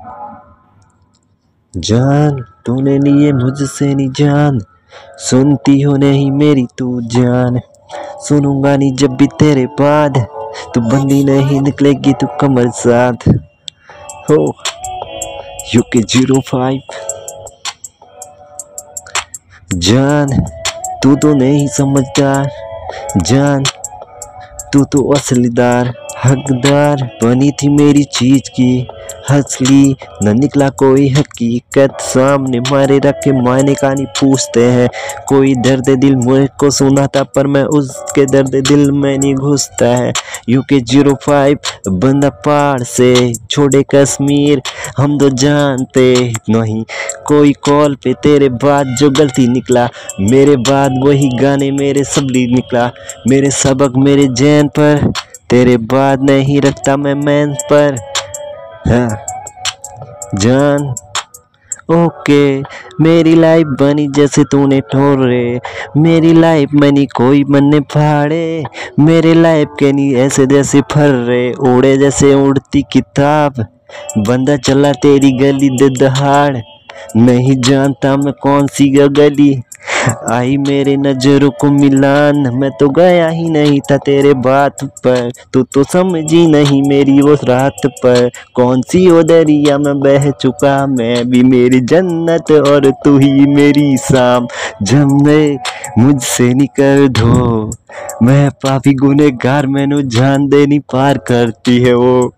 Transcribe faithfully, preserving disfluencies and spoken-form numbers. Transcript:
जान तूने लिए मुझसे नहीं जान, सुनती हो नहीं मेरी तू जान, सुनूंगा नहीं जब भी तेरे बाद, तू बंदी नहीं निकलेगी तू कमर साथ हो। UK zero five. जान तू तो नहीं समझदार, जान तू तो असलीदार, हकदार बनी थी मेरी चीज की, हंसली न निकला कोई हकीकत, सामने मारे रखे मायने का नहीं पूछते हैं, कोई दर्द दिल मुझे को सुना था पर मैं उसके दर्द दिल में नहीं घुसता है। यूके जीरो फाइव बंदा पहाड़ से छोड़े कश्मीर, हम तो जानते नहीं कोई कॉल पे तेरे बाद जो गलती निकला, मेरे बाद वही गाने मेरे सबली निकला, मेरे सबक मेरे जैन पर, तेरे बाद नहीं रखता मैं मैन पर। हाँ जान ओके मेरी लाइफ बनी जैसे तूने ठोरे, मेरी लाइफ में नहीं कोई बनने फाड़े, मेरे लाइफ के नहीं ऐसे जैसे फर्रे उड़े जैसे उड़ती किताब, बंदा चला तेरी गली दे दहाड़, नहीं जानता मैं कौन सी गली आई मेरे नजरों को मिलान, मैं तो गया ही नहीं था तेरे बात पर, तू तो समझी नहीं मेरी वो रात पर, कौन सी वो दरिया में बह चुका मैं भी, मेरी जन्नत और तू ही मेरी शाम, जमने मुझसे निकल दो मैं पापी गुनहगार, मैनू जान दे नहीं पार करती है वो।